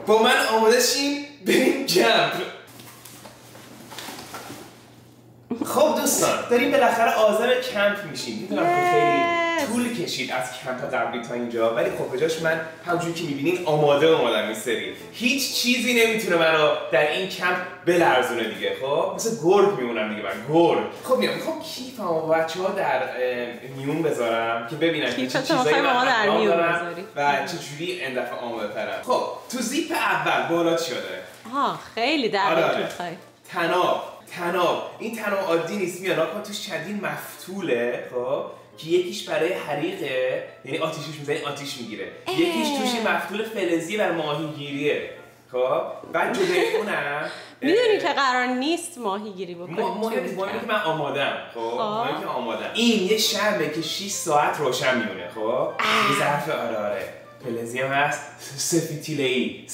با من آماده شین بریم کمپ. خب دوستان داریم بالاخره عازم کمپ میشیم. میدونم که خیلی طول کشید از کمپ قبلی تا اینجا، ولی خب بجاش من همونجوری که میبینین آماده اومدم این سری. هیچ چیزی نمیتونه منو در این کمپ بلرزونه دیگه. خب مثل گرگ میمونم دیگه، من گرگ. خب میخوام کیفمو با بچه‌ها در میون بذارم که ببینن چه چیزایی من در میون بذاری و چجوری این دفعه آماده ترم. خب تو زیپ اول بالا چی داره؟ خیلی دقیق میخوای. تناب. این تناب عادی نیست، میاد ناکن توش چندین مفتوله. خب که یکیش برای حریقه، یعنی آتیشش میزنی آتیش میگیره. یکیش توش مفتول فلزی برای ماهیگیریه. خب بعد جلوی اونم میدونی که قرار نیست ماهیگیری بکنیم. مهمه که من آمادم. خب مهمه که آمادم. این یه شمعه که 6 ساعت روشن میمونه. خب یه ظرف آره فلزی هم هست، سفیتیله‌ای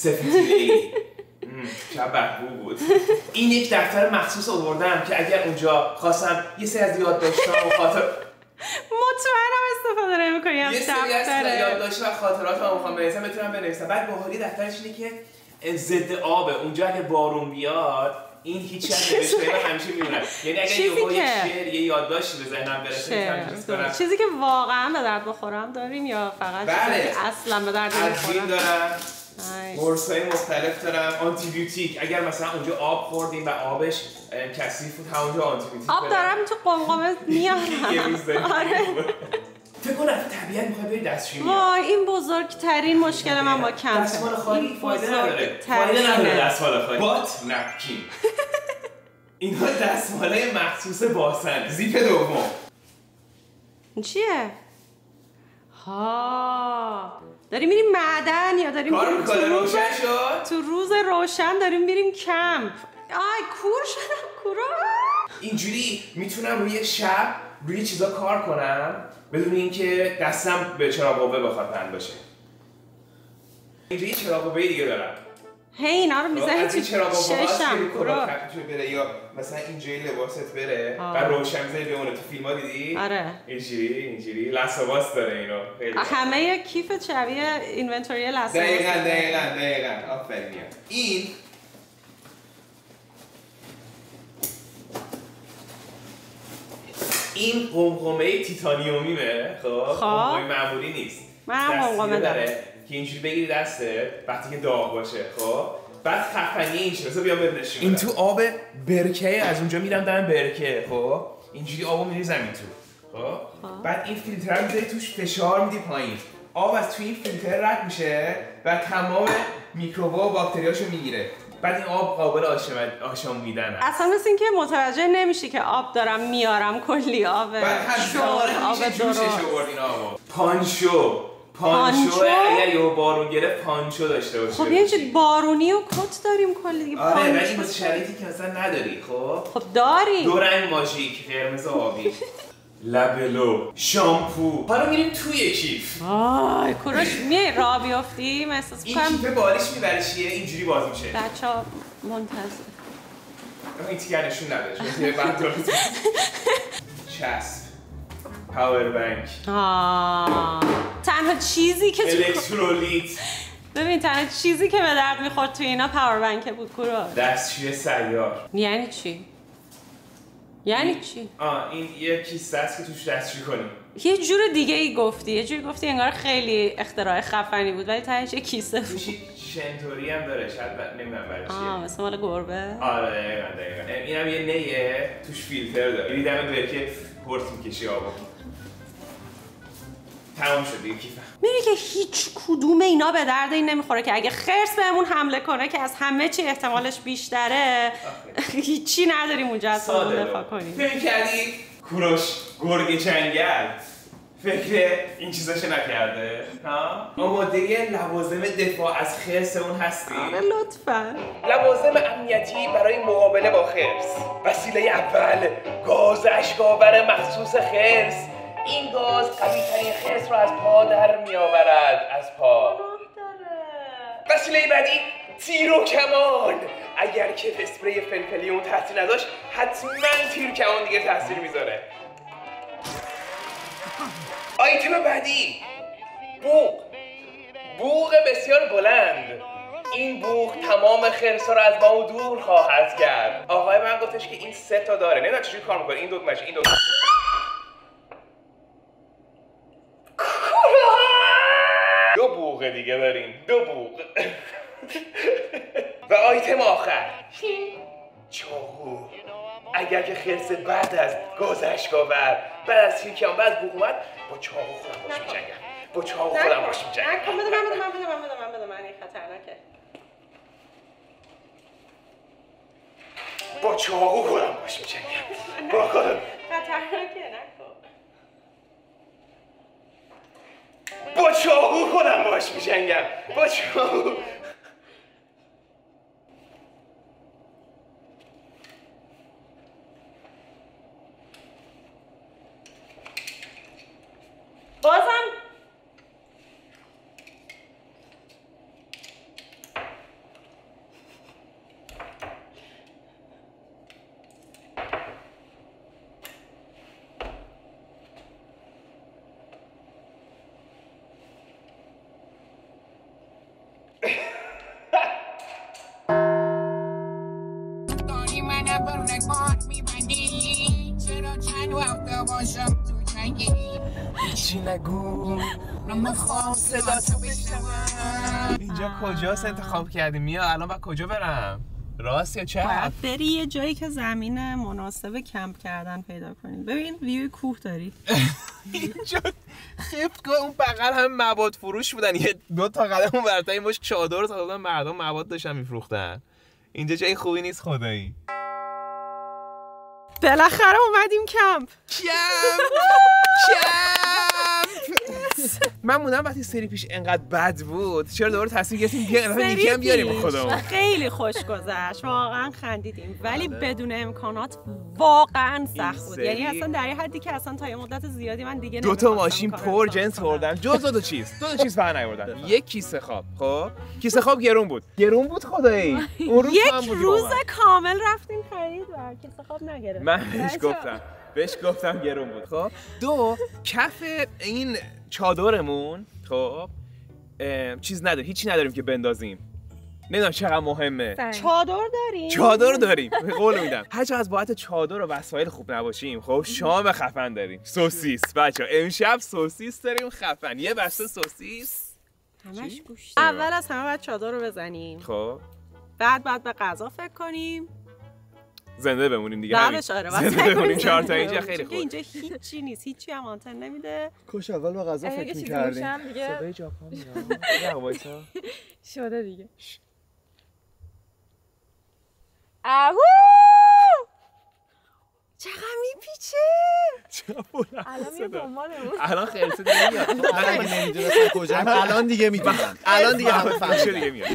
شب بهبو بود. این یک دفتر مخصوص آوردم که اگر اونجا خواستم یه سری از یادداشت‌ها و خاطر مطمئنم استفاده نمی‌کنی از دفتر. یه سری از یادداشت‌ها و خاطراتم می‌خوام بنویسم، بتونم بنویسم. بعد باحالی دفترش اینه که ضد آبه. اونجا اگه بارون بیاد این هیچ چیزی نوشته همیشه میمونه. یعنی اگه یه شعر یه یادداشتی به ذهنم برسه، چیزی که واقعا به درد بخورم داریم یا فقط چیزی که اصلا به درد نمی‌خوره؟ دارم. قرص‌های مختلف دارم. آنتی بیوتیک، اگر مثلا اونجا آب خوردیم و آبش کثیف بود همونجا آنتی بیوتیک آب دارم تو قمقمه میارم. آره فکر کنم طبیعت میخواد بری دستشویی. وای این بزرگترین مشکل من با کمپه. دستمال خالی فایده نداره. دستمال خالی بات نپکین. اینها دستمالای مخصوص باسن. زیپ دوم چیه؟ داریم میریم معدن یا داریم میریم تو روز روشن داریم میریم کمپ. کور شدم کورا. اینجوری میتونم روی شب روی چیزا کار کنم بدون اینکه دستم به چراغ قوه بخواد بند باشه. اینجوری چراغ قوه دیگه دارم. اینا رو میزنی تو ششم کورا بره یا مثلا اینجوری لباست بره و روشن میزنی بمونه. تو فیلم ها دیدی؟ آره اینجوری لسواس داره اینو. همه کیف شبیه اینونتوری لسواس. دقیقاً آفرین. این قمقمه تیتانیومیه. خب قمقمه معمولی نیست. منم قمقمه دارم که اینجوری بگیری دسته وقتی که داغ باشه. خب بعد خفنی این چه بذار بیام بهت نشون بدم. این تو آب برکه، از اونجا میرم دارم برکه. خب اینجوری آبو میریزم این تو. خب بعد این فیلتر رو میذاری توش، فشار میدی پایین، آب از توی این فیلتر رد میشه و تمام میکروبا و باکتریاشو میگیره. بعد این آب قابل آشامیدنه. اصلا مثل اینکه متوجه نمیشی که آب دارم میارم، کلی آب آب درست. پانشو اگر یه بارون گرفت پانشو داشته باشه. خب یه چیز بارونی و کت داریم کلی دیگه. آره ولی واسه شرایطی که مثلا نداری. خب داری دو رنگ ماژیک، قرمز آبی، لبلو، شامپو. حالا میریم توی کیف. کوروش میای راه بیافتی؟ من احساس میکنم این کیف بالیش میبری چیه اینجوری باز میشه. بچه‌ها منتظر. این تیکر نشون نداشت. چسب، پاور بانک. تنها چیزی که الکترولیت. ببین تنها چیزی که به درد میخورد توی اینا پاور بانک بود. کوروش دستشوی سیار. یعنی چی؟ این یه کیسه است که توش دستشویی کنیم. یه جور دیگه ای گفتی. یه جوری گفتی انگار خیلی اختراع خفنی بود ولی تهش یه کیسه بود. توش شنتوری هم داره، شاید نمیدونم برای چیه. مثل مال گربه. آره دقیقاً. اینم یه نیه توش فیلتر داره. دیدم برکه پورت میکشی آبو. تمام شد دیگه کیفم. می‌بینی که هیچ کدوم اینا به درد این نمیخوره که اگه خرس بهمون حمله کنه که از همه چی احتمالش بیشتره هیچی نداریم اونجا از خودمون دفاع کنیم. فکر کردی کوروش گرگ چنگل فکر این چیزاشو نکرده؟ آماده لوازم دفاع از خرس اون هستی؟ آره لطفاً. لوازم امنیتی برای مقابله با خرس. وسیله اول گاز اشک‌آور مخصوص خرس. این گاز قوی‌ترین خرس رو از پا در می‌آورد. از پا. وسیله بعدی تیر و کمان. اگر که اسپری فلفلی اون تاثیر نداشت حتما تیر کمان دیگه تاثیر میذاره. آیتم بعدی بوق بسیار بلند. این بوق تمام خرسا رو از ما دور خواهد کرد. آقای من گفتش که این 3 تا داره. نمیدونم چجوری کار میکنه. این دکمه‌ش، این دکمه. دو بوق دیگه داریم. 2 بوق. و آیتم آخر چاقو. اگر که خرس بعد از گذشت‌آور بعد از تیرکیان بعد بوق اومد با چاقو خودم باش می‌جنگم. با چاقو خودم باش می‌جنگم. نکن بده من این خطرناکه. با چاقو خودم باش می‌جنگم. با خودم خطرناکه نکن. با چاقو خودم باش می‌جنگم. با چاقو. بازم چی نگو نمیخوام صدا تو بشنوم. اینجا کجاست انتخاب کردی میا؟ الان باید کجا برم؟ راست یا چپ؟ باید بری یه جایی که زمین مناسب کمپ کردن پیدا کنیم. ببین ویو کوه داری. اینجا خفتگاه اون بغل هم مواد فروش بودن. یه 2 تا قدم اون برتر این باش چادر ساختن، مردم مواد داشتن میفروختن. اینجا جای خوبی نیست خدایی. بالاخره اومدیم کمپ. من موندم وقتی سری پیش انقدر بد بود چرا دوباره تصمیم گرفتیم بیایم یکی هم بیاریم خودمون. خیلی خوش گذشت، واقعا خندیدیم ولی بدون امکانات واقعا سخت بود. یعنی اصلا در این حدی که اصلا تا یه مدت زیادی من دیگه 2 تا ماشین پر جنس بردم جز 2 چیز فقط نیاوردن. یک کیسه خواب. خب کیسه خواب گرون بود خدایی. اون روز یک روز کامل رفتیم خرید و کیسه خواب نگرفتیم. من بهش گفتم گرون بود. خب 2 کف این چادرمون خب چیز نداره، هیچی نداریم که بندازیم. نمیدونم چقدر مهمه. چادر داریم. قول میدم هر چقدر از باعث چادر و وسایل خوب نباشیم خب شام خفن داریم. سوسیس بچا امشب سوسیس داریم خفن. یه بسته سوسیس همش گوشت. اول از همه باید چادر رو بزنیم. خب بعد به غذا فکر کنیم. زنده بمونیم دیگه. بعدش آره زنده بمونیم 4 تا اینجا خیلی خوب. اینجا هیچی نیست، هیچی هم آنتن نمیده. کاش اول به غذا فکر می‌کردیم. صدای ژاپن میاد. یا وایسا. شده دیگه. اهو! چقدر میپیچه. الان میاد دنبالمون. الان خرسه دیگه میاد. الان نمیدونستم کجا. الان دیگه میدونم. الان دیگه همه فهمیدن دیگه میاد.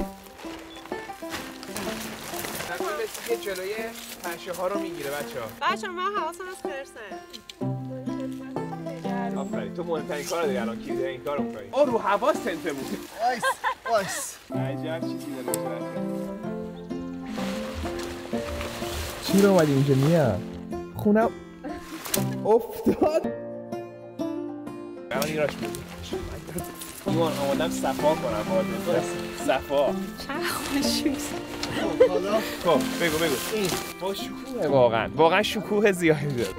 که جلوی پشه ها رو میگیره بچه‌ها من حواسم از خرسه. آفرین تو مهمترین کار داری الان کلید این کارو می‌کنی. رو حواس تنته بود. وایس عجب چیزی داره. چی رو اومدی اینجا میا؟ خونم افتاد. الان ایراش بود. ایمان آمادم صفا کنم باید. صفا. چقدر خوشوست. حالا خب بگو این با شکوه واقعا شکوه زیادی داره.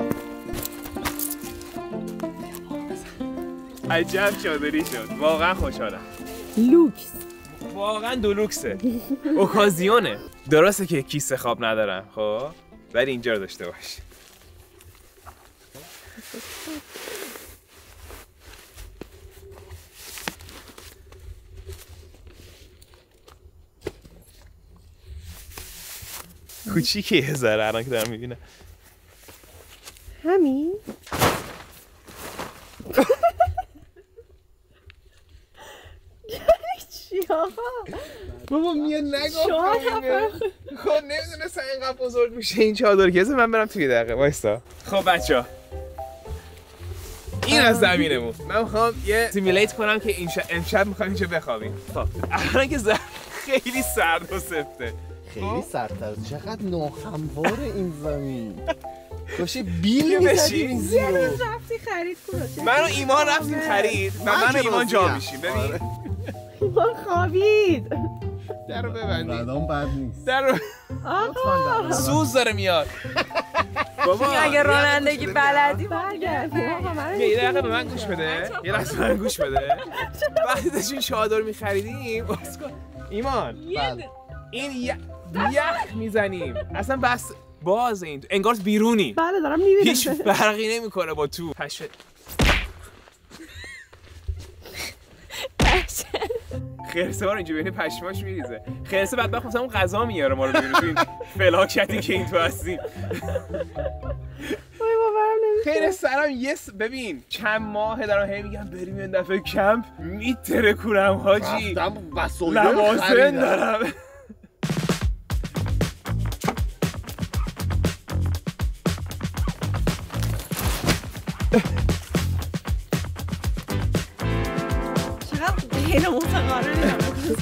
عجب چادری شد. واقعا خوشحالم. لوکس. واقعا دولوکسه. اوکازیونه. درسته که کیسه خواب ندارم خب ولی اینجا رو داشته باش. کوچیکه یه ذره الان که دارم میبینم. همین؟ چی آقا؟ بابا میاد نگاه خب نمیدونستم اینقدر بزرگ میشه این چادر که من برم توی دقیقه وایستا. خب بچه ها این از زمینمون من میخوام یه سیمیلیت کنم که امشب میخوام اینجا بخوابیم. خب الان که خیلی سرد و سفته. خیلی سردتر. چقدر ناهمواره این زمین. باشه بیل میزدیم این زیر رو. رفتی خرید کنه. من و ایمان رفتیم خرید و من و ایمان جا میشیم. ببین ایمان خوابید. درو ببندی. قدم بد نیست. درو سوز داره میاد. بابا اگه رانندگی بلدی برگردی. یه دقیقه به من گوش بده. یه لحظه به من گوش بده. وقتی داشتیم چادر می‌خریدیم، ایمان این یخ میزنیم. اصلا بس باز این انگار بیرونی. بله دارم میبینم. هیچ فرقی نمیکنه با تو. خرسه ها رو اینجا ببینی پشماش میریزه. خرسه بدبخت مثلا اون غذا میاره ما رو بیرون تو این فلاکتی که این تو هستیم. خیر سرم ببین چند ماه دارم هی میگم بریم این دفعه کمپ میترکونم حاجی. لواسن دارم. غیر متقارن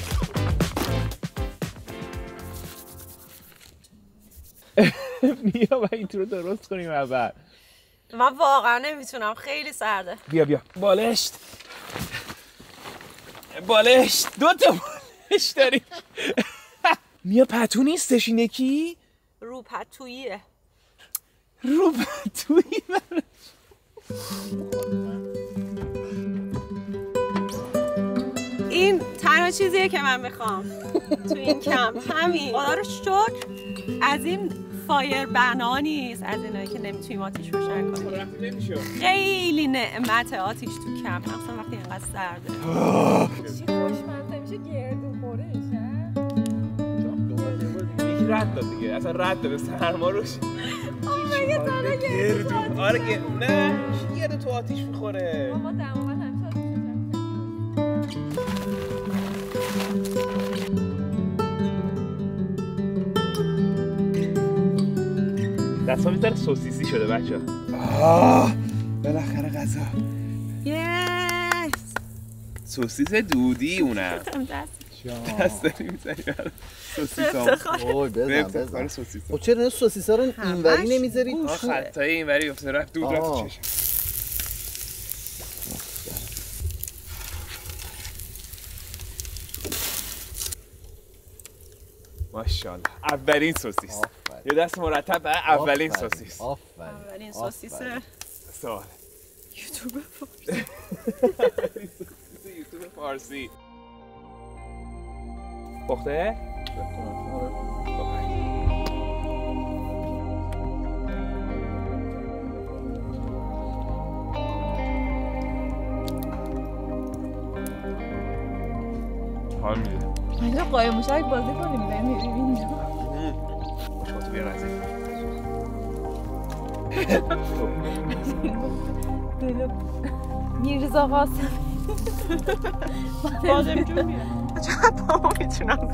بیا و این تو رو درست کنیم اول. من واقعا نمیتونم خیلی سرده. بیا بالشت دو تا بالشت داریم. میا پتو نیستش اینه کی؟ رو پتوییه. این تنها چیزیه که من میخوام تو این کمپ همین. خدا رو شکر از این فایر بنا نیست، از اینایی که نمیتونیم آتیش روشن کنیم. خیلی نعمت آتیش تو کمپ، مثلا وقتی اینقدر سرده. چی خوشمزه میشه گردو خوره میشه. یکی رد داد دیگه، اصلا رد داد سرما روش. مگه تنها گردو؟ آره نه کی گردو تو آتیش میخوره؟ ما دماغت همیشه آتیش دستم میذاره سوسیسی شده بچه ها. بالاخره غذا. یس سوسیس دودی اونم. دست داری میزنی برای سوسیسام. اوه بزن سوسیسام. خب چرا این سوسیسا رو اینوری نمیذارید؟ خطای اینوری افتاد رفت دود رفت تو چشم. ماشاءالله اولین سوسیس. یه دست مرتب برای اولین سوسیس. اولین سوسیس سوال یوتیوب فارسی. پخته؟ حال میده. اینجا قایم موشک بازی کنیم بمیریم اینجا. تو بیا رازی. میرزا قاسم بازم جون میاد. چقدر پامو میتونم.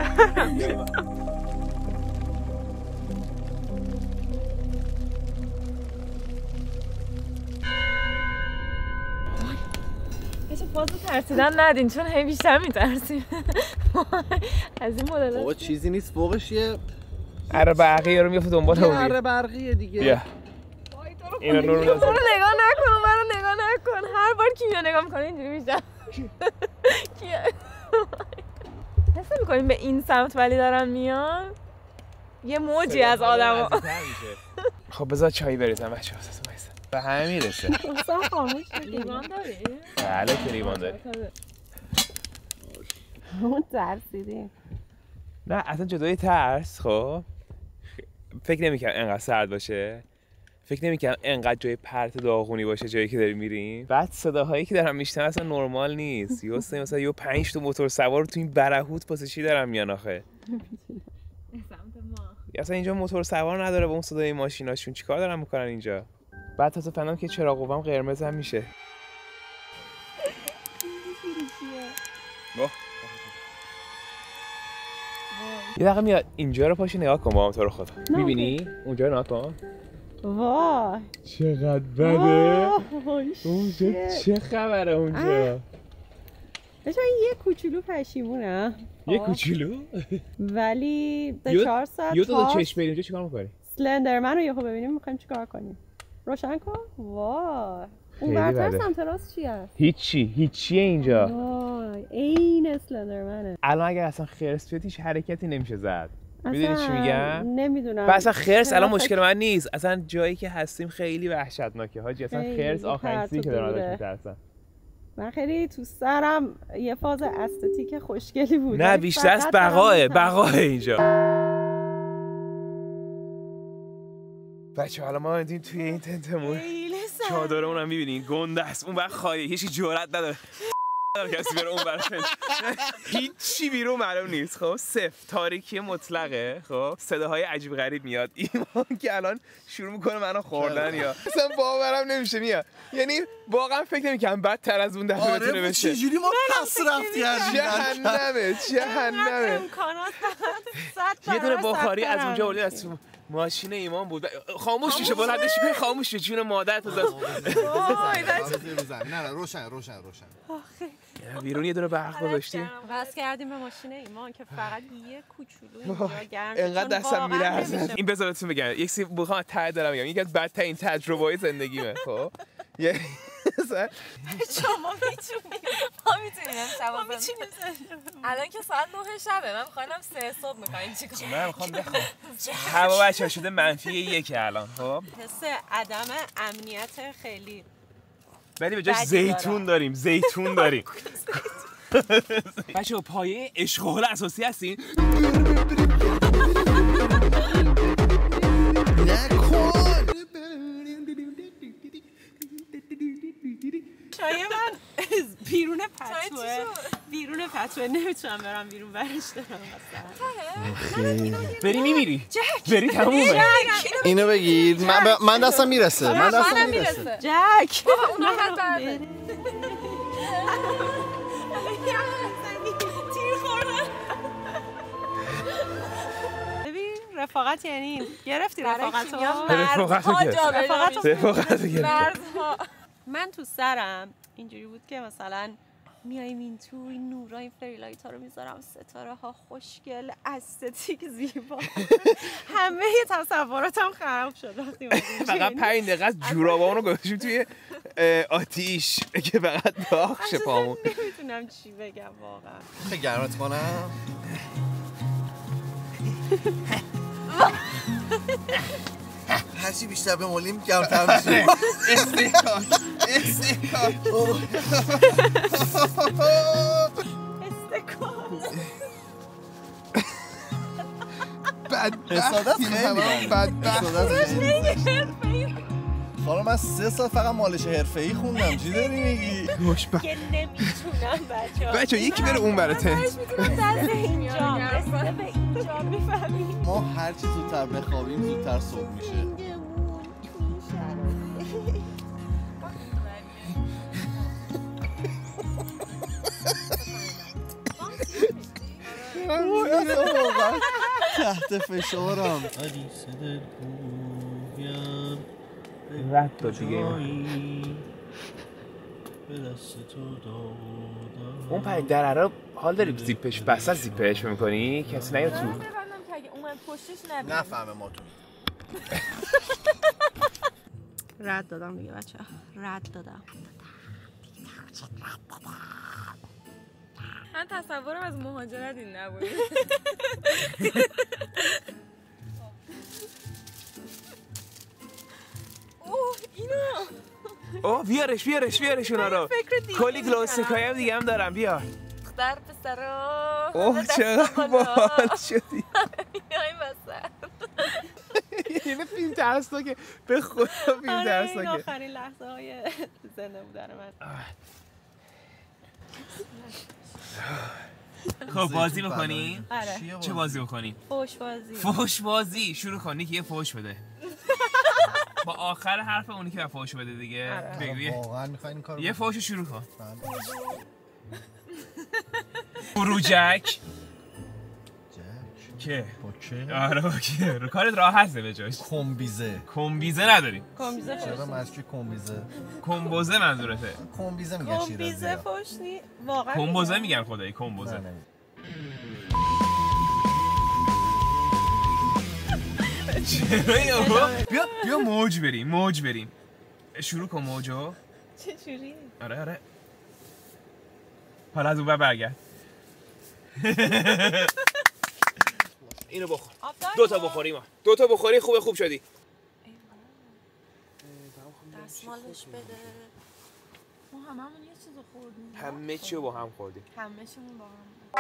هیچ بازو ترسیدن ندین چون هی بیشتر میترسیم از این مدل. بابا چیزی نیست فوقش یه اره برقی رو میفته دنبال اونی. اره برقیه دیگه. بیا اینو نور تو رو نگاه نکن منو نگاه نکن. هر بار کی نگاه میکنه اینجوری میشم. کیه؟ حس میکنیم به این سمت ولی دارن میان یه موجی از آدم ها. خب بذار چایی بریزم بچه ها. به همه میرسه. اصلا خاموش لیوان داری؟ بله که لیوان داری. اون ترسیدیم. نه اصلا جدای ترس خب فکر نمی‌کنم انقدر سرد باشه. فکر نمی‌کنم انقدر جای پرت داغونی باشه جایی که داریم میریم. بعد صداهایی که دارم میشنم اصلا نرمال نیست. مثلا یه 5 تا موتور سوار تو این برهوت واسه چی دارن میان آخه؟ سمت ما. اصلا اینجا موتور سوار نداره با اون صدای ماشیناشون چیکار دارن میکنن اینجا؟ بعد تازه فهمیدم که چراغ قوام قرمز هم میشه. یه دقیقه میاد اینجا رو پاشو نگاه کن با هم تو رو خدا. میبینی؟ اونجا رو نگاه کن. وای چقدر بده. اونجا چه خبره اونجا؟ بچه یه کوچولو پشیمونم. یه کوچولو؟ ولی به 4 ساعت یه دو چشم بریم اونجا چیکار میکنی؟ سلندرمن رو یهو ببینیم میخوایم چیکار کنیم. روشن کن. وای اون برتر سمت راست چی هست؟ هیچیه اینجا. وای این اسلندرمنه. الان اگر اصلا خرس بیاد هیچ حرکتی نمیشه زد. میدونی چی میگم؟ نمیدونم. اصلا خرس الان مشکل من نیست. اصلا جایی که هستیم خیلی وحشتناکه حاجی. اصلا خرس آخرین چیزی که دارن ازش میترسن. من خیلی تو سرم یه فاز استتیک خوشگلی بود. نه بیشتر از بقاه اینجا. بچه حالا ما اومدیم توی این تنتمون. چادرمون هم میبینین گنده است. اون وقت خالیه. هیچی جرئت نداره کسی بره اون برای هیچی بیرون معلوم نیست. خب صفر تاریکی مطلقه. خب صداهای عجیب غریب میاد. ایمان که الان شروع میکنه منو خوردن یا اصلا باورم نمیشه میاد. یعنی واقعا فکر نمیکنم بدتر از اون دفعه بتونه بشه. چجوری ما پس رفتی جهنمه یه دونه بخاری از اونجا آورده از ماشین ایمان بود. خاموش میشه بلندش کنی خاموش شه جون مادرت بزن. نه روشن بیرون یه دونه برق گذاشتیم. بس کردیم به ماشین ایمان که فقط یه کوچولو اینجا گرم. اینقدر دستم میلرزه. این بذارتون بگم یک چیزی بخوام ته دارم میگم یکی از بدترین تجربه‌های زندگیمه. خب شما میتونیم الان که ساعت 9 شبه من میخوام 3 صبح میخوایم چیکار؟ من میخوام بخوام هوا بچه‌ها شده -1 الان. خب حس عدم امنیت خیلی ولی به جاش زیتون داریم بچه‌ها پایه عشق و حال اساسی هستین. نکن چای من بیرون پتوه نمیتونم برم بیرون برش دارم بری میمیری بری تمومه. اینو بگید من دستم میرسه جک اونا هم برده تیر خوردن. ببین رفاقت یعنی این گرفتی رفاقتو من تو سرم اینجوری بود که مثلا میایم این تو این نورا این فریلایت ها رو میذارم ستاره ها خوشگل استتیک زیبا همه تصوراتم خراب شد وقتی فقط 5 دقیقه از جورابامون رو گذاشتیم توی آتیش که فقط داغ شه پامون. نمیتونم چی بگم واقعا. خیلی گرمت کنم هرچی بیشتر بمولیم گرمتر میشه. استیکاک خانم من 3 سال فقط مالش حرفه‌ای خوندم. چی داری میگی؟ که نمیتونم بچه‌ها یکی بره اون برای تنت. دست اینجا رسیده به اینجا میفهمی. ما هرچی زودتر بخوابیم زودتر صبح میشه. تحت فشارم. رد داد دیگه اون پنج دره رو حال داری زیپش بسته زیپش میکنی؟ کسی نیاد تو؟ من ببندم که اگه اومد پشتش نبینیم نفهمه ما تو رد دادم دیگه بچه رد دادم. من تصورم از مهاجرت این نبود. اوه اینو بیارش اونا رو. کلی گلوسکایی هم دیگه هم دارم بیار. در پسرا. اوه چقدر باحال شدی. میایم وسط. یعنی فیلم ترسناکه به خدا فیلم ترسناکه. این آخرین لحظه های زنده بودن من. خب بازی بکنیم؟ آره. چه بازی بکنیم؟ فحش بازی. شروع کنی که یه فحش بده. با آخر حرف اونی که فحش بده دیگه. واقعا می‌خواید این کارو یه فحش شروع کن. بروجک که آره اوکی رو کارت راحت به جاش. کمبیزه نداری. چرا مشکی کمبیزه؟ کمبوزه منظورته؟ کمبیزه میگن شیرازی. کمبیزه فحشی واقعا. کمبوزه میگن خدایی کمبوزه. چرا بیا موج بریم شروع کن موجو. چجوری؟ آره حالا از اون برگرد. اینو بخور. دو تا بخوری ما. دو تا بخوری خوب شدی. دستمالش بده. ما هممون یه چیزو خوردیم. همه چی رو با هم خوردیم. همه چیمون با هم.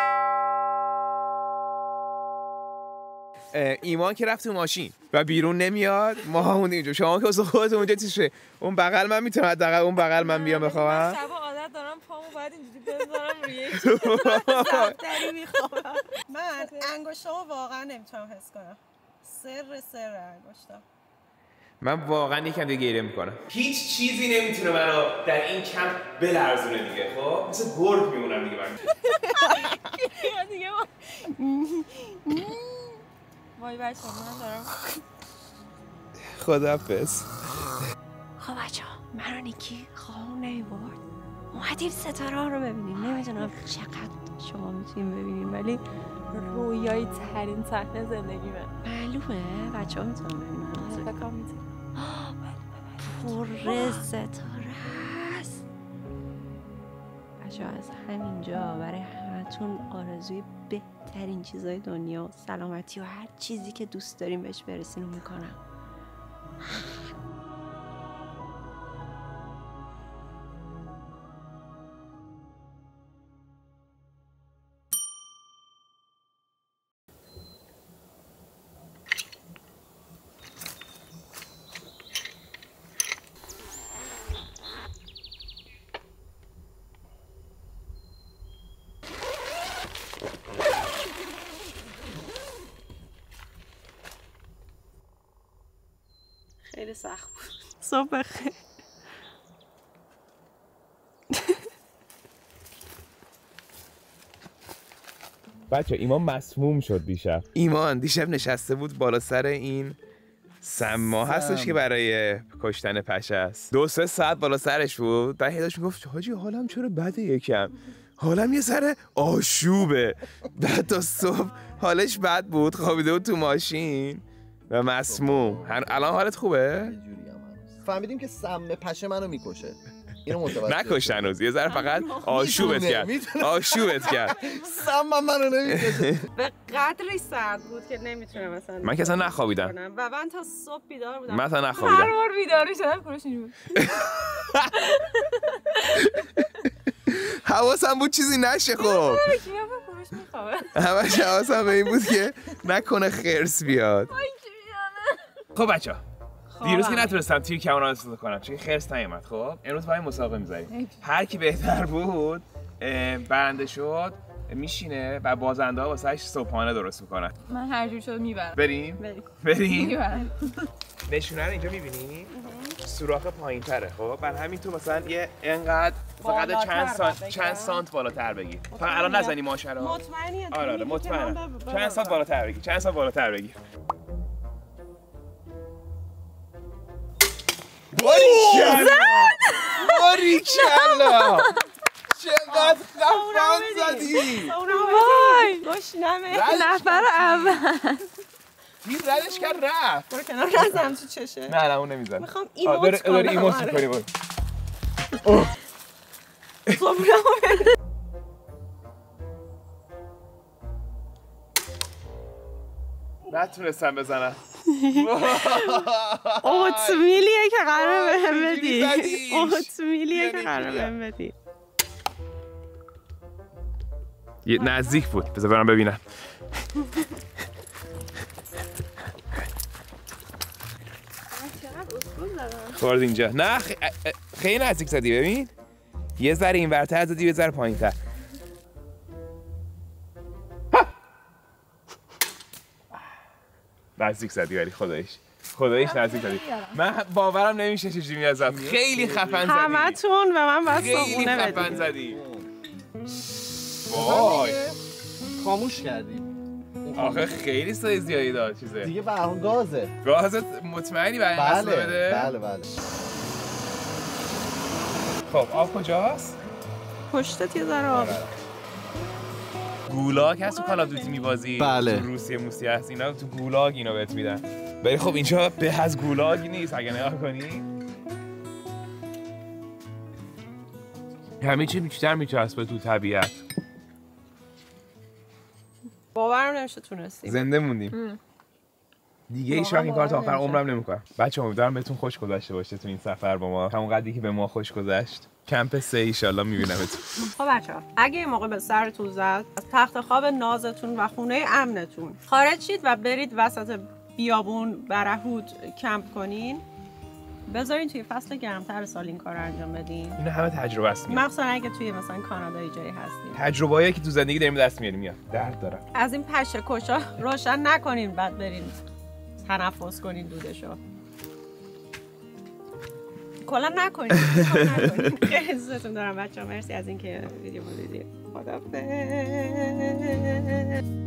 ایمان که رفت تو ماشین و بیرون نمیاد، ما همون اینجا. شما که واسه خودتون اونجا چیشه؟ اون بغل من میتونم حداقل اون بغل من بیام بخوابم. من شبا عادت دارم پامو باید اینجوری بذارم روی زبدری میخوابم. من انگشتامو واقعا نمیتونم حس کنم. سر انگشتام. من واقعا یکم دیگه گریه میکنم. هیچ چیزی نمیتونه منو در این کمپ بلرزونه دیگه. خب مثل گرگ میمونم دیگه من. دیگه وای بچه من دارم. خداحافظ. خب بچه ها من و نیکی خواه نمیبرد. اومدیم ستاره ها رو ببینیم. نمیدونم چقدر شما میتونیم ببینیم ولی رویایی ترین صحنه زندگیمه. معلومه بچه ها میتونم ببینیم. فکر میتونیم. پر ستاره هست. بچه ها از همینجا برای همتون آرزوی بهترین چیزای دنیا، سلامتی و هر چیزی که دوست داریم بهش برسیم رو میکنم. خیلی سخت بود. صبح بخیر. بچه ایمان مسموم شد دیشب. ایمان دیشب نشسته بود بالا سر این سما هستش که برای کشتن پشه است. 2-3 ساعت بالا سرش بود. بعد هیداش میگفت حاجی حالم چرا بده یکم. حالم یه سر آشوبه. بعد تا صبح حالش بد بود. خوابیده بود تو ماشین و مسموم. الان حالت خوبه؟ فهمیدیم که سم پشه منو میکشه. اینو متوجه نکشت هنوز. یه ذره فقط آشوبت کرد. آشوبت کرد. سم منو نمیکشه. به قدری سرد بود که نمیتونم مثلا. من که اصلا نخوابیدم. و من تا صبح بیدار بودم. من اصلا نخوابیدم. هر بار بیدار شدم کوروش اینجوری. حواسم بود چیزی نشه خب. همش حواسم به این بود که نکنه خرس بیاد. خب بچه‌ها دیروز که نتونستم تیر کمان رو استفاده کنم چون خرس نیومد. خب امروز با این مسابقه می‌ذاریم. هر کی بهتر بود برنده شد میشینه و بازنده ها واسهش صبحانه درست میکنن. من هر جور شد میبرم. بریم؟ میبرم. نشونه رو اینجا می‌بینی؟ سوراخ پایین‌تره. خب برای همین تو مثلا یه انقدر فقط چند سانت بالاتر بگیر. فقط الان نزنی ماشه رو. مطمئنی؟ آره مطمئنم. چند سانت بالاتر بگیر. چند سانت بالاتر بگیر. باریکلا چقدر خفن زدی. وای گشنمه. نفر اول تیر ردش کرد رفت. برو کنار نزن تو چشه. نه اون نمیزن. میخوام ایموت کنم. داری ایموت میکنی برو. نتونستم بزنم. اوتمیلیه که قراره بهم بدی. اوتمیلیه که قراره بهم بدی. یه نزدیک بود. بذار برم ببینم. خورد اینجا. نه خیلی نزدیک زدی. ببین یه ذره این ورتر زدی یه ذره پایین تر. نزدیک زدی ولی خداییش نزدیک زدی. من باورم نمیشه چجوری میازم. خیلی خفن زدی. همتون و من بس خیلی خفن زدی. وای خاموش کردیم. آخه خیلی سایزیایی داد چیزه. دیگه برام گازه. گازت مطمئنی برای این اصلا بده؟ بله. خب آب کجاست؟ پشتت یه ذره آب. گولاگ هست تو کال آف دیوتی میبازی؟ بله. تو روسیه موسی هست اینا تو گولاگ اینا بهت میدن. ولی خب اینجا به از گولاگ نیست اگه نگاه کنی. همه چی بیشتر میچسبه تو طبیعت. باورم نمیشه تونستیم. زنده موندیم. دیگه هیچ وقت این کار تا آخر عمرم نمیکنم. بچه‌ها امیدوارم بهتون خوش گذشته باشه تو این سفر با ما. همون قدری که به ما خوش گذشت. کمپ 3 ان شاء الله میبینمتون. خب بچه‌ها اگه این موقع به سرتون زد از تخت خواب نازتون و خونه امنتون خارج شید و برید وسط بیابون برهوت کمپ کنین، بذارین توی فصل گرمتر سال این کار رو انجام بدین. اینا همه تجربه است. مخصوصا اگه توی مثلا کانادا جایی هستین. تجربه‌ای که تو زندگی داریم دست میاریم میاد. درد دارم. از این پشه کشا روشن نکنین بعد برین تنفس کنین دودشو. کلا نکنین. خیلی دوستتون دارم بچه‌ها. مرسی از اینکه ویدیو رو دیدید. خداحافظ.